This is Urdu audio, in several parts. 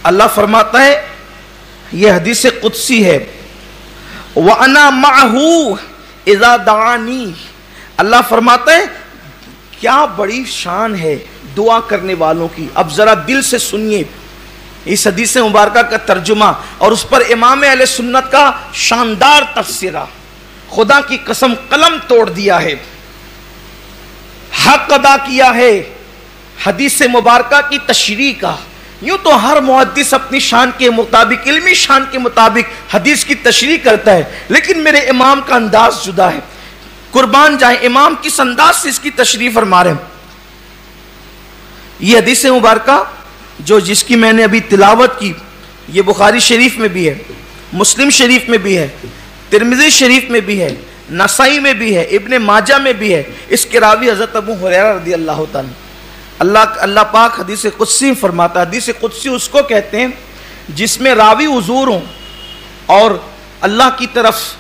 اللہ فرماتا ہے، یہ حدیث قدسی ہے، وَأَنَا مَعَهُ إِذَا دَعَانِي. اللہ فرماتا ہے کیا بڑی شان ہے دعا کرنے والوں کی. اب ذرا دل سے سنیے اس حدیث مبارکہ کا ترجمہ اور اس پر امام اہل سنت کا شاندار تفسیرہ. خدا کی قسم قلم توڑ دیا ہے، حق ادا کیا ہے حدیث مبارکہ کی تشریح کا. یوں تو ہر محدث اپنی شان کے مطابق، علمی شان کے مطابق حدیث کی تشریح کرتا ہے، لیکن میرے امام کا انداز جدا ہے. قربان جائیں امام کس انداز سے اس کی تشریح فرما رہے ہیں. یہ حدیث مبارکہ جس کی میں نے ابھی تلاوت کی، یہ بخاری شریف میں بھی ہے، مسلم شریف میں بھی ہے، ترمذی شریف میں بھی ہے، نسائی میں بھی ہے، ابن ماجہ میں بھی ہے. اس کے راوی حضرت ابو ہریرہ رضی اللہ تعالیٰ. اللہ پاک حدیث قدسی فرماتا ہے. حدیث قدسی اس کو کہتے ہیں جس میں راوی حضور ہوں اور اللہ کی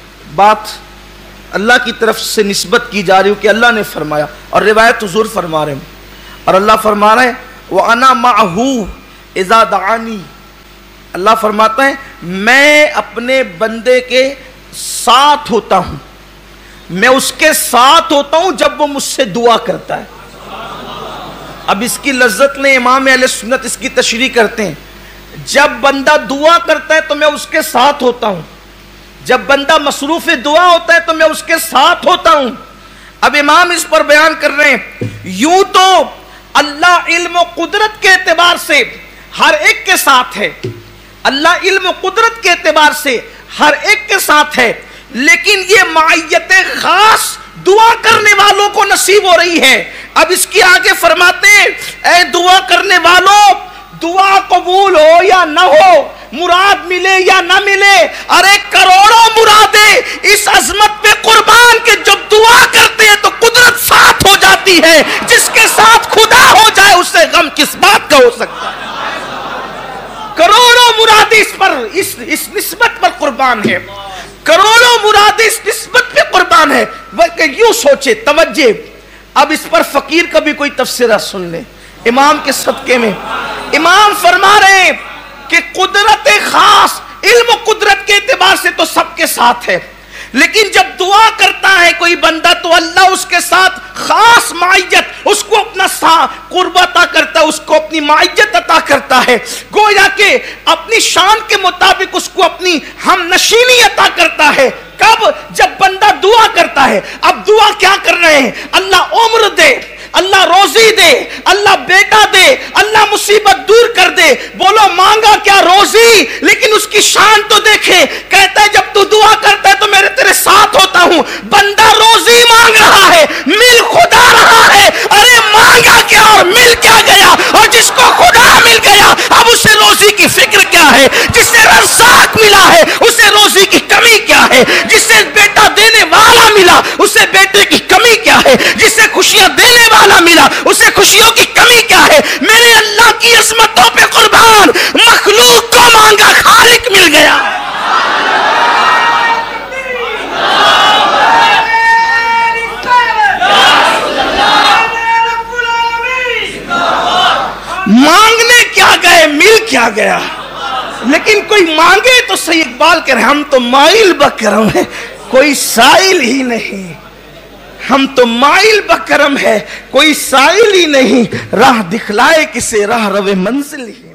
طرف سے نسبت کی جا رہی ہو کہ اللہ نے فرمایا، اور روایت حضور فرما رہے ہیں. اور اللہ فرما رہے ہیں وَأَنَا مَعَهُ إِذَا دَعَانِي. اللہ فرماتا ہے میں اپنے بندے کے ساتھ ہوتا ہوں، میں اس کے ساتھ ہوتا ہوں جب وہ مجھ سے دعا کرتا ہے. اب اس کی لذت نے امام اہل سنت اس کی تشریح کرتے ہیں، جب بندہ دعا کرتا ہے تو میں اس کے ساتھ ہوتا ہوں، جب بندہ مصروف دعا ہوتا ہے تو میں اس کے ساتھ ہوتا ہوں. اب امام اس پر بیان کر رہے ہیں یوں تو اللہ علم و قدرت کے اعتبار سے ہر ایک کے ساتھ ہے، اللہ علم و قدرت کے اعتبار سے ہر ایک کے ساتھ ہے، لیکن یہ معیت خاص دعا کرنے والوں کو نصیب ہو رہی ہے. اب اس کی آگے فرماتے ہیں اے دعا کرنے والوں، دعا قبول ہو یا نہ ہو، مراد ملے یا نہ ملے، ارے کروڑوں مرادیں اس عظمت پہ قربان کے جب دعا کرتے ہیں تو قدرت ساتھ ہو جاتی ہے. جس کے ساتھ خدا ہو جائے اس سے غم کس بات کا ہو سکتا ہے. کروڑوں مرادیں اس نسبت پر قربان ہے، کروڑوں مرادیں اس نسبت پہ قربان ہے. بلکہ یوں سوچے، توجہ، اب اس پر فقیر کا بھی کوئی تفسیرہ سن لیں. امام کے صدقے میں امام فرما رہے ہیں کہ قدرت خاص علم و قدرت کے اعتبار سے تو سب کے ساتھ ہے، لیکن جب دعا کرتا ہے کوئی بندہ تو اللہ اس کے ساتھ خاص معیت، اس کو اپنا قرب عطا کرتا ہے، اس کو اپنی معیت عطا کرتا ہے، گویا کہ اپنی شان کے مطابق اس کو اپنی ہم نشینی عطا کرتا ہے. کب؟ جب بندہ دعا کرتا ہے. اب دعا کیا کر رہے ہیں؟ اللہ عمر دے، اللہ روزی دے، اللہ بیٹا دے، اللہ مصیبت دور کر دے. بولو مانگا کیا؟ روزی. لیکن اس کی شان تو دیکھیں، کہتا ہے جب تو دعا کرتا ہے تو میں تیرے ساتھ ہوتا ہوں. بندہ روزی مانگ رہا ہے، مل خدا رہا ہے. ارے مانگا کیا اور مل کیا گیا؟ اور جس کو خدا مل گیا اب اسے روزی کی فکر کیا ہے؟ جسے رزاق ملا ہے اسے روزی کی کمی کیا ہے؟ جسے بیٹا دینے والا ملا اسے بیٹے کی کمی کیا ہے؟ جسے خوشیاں دینے والا ملا اسے خوشیوں کی کمی کیا ہے؟ میرے اللہ کی عظمتوں پہ قربان، مخلوق کو مانگا خالق مل گیا. مانگنے کیا گئے، مل کیا گیا. لیکن کوئی مانگے تو صحیح اقبال کہہ رہے ہم تو مائل بکرم ہیں، کوئی سائل ہی نہیں. ہم تو مائل بکرم ہے، کوئی سائل ہی نہیں. راہ دکھلائے کسے راہ رو منزل ہی.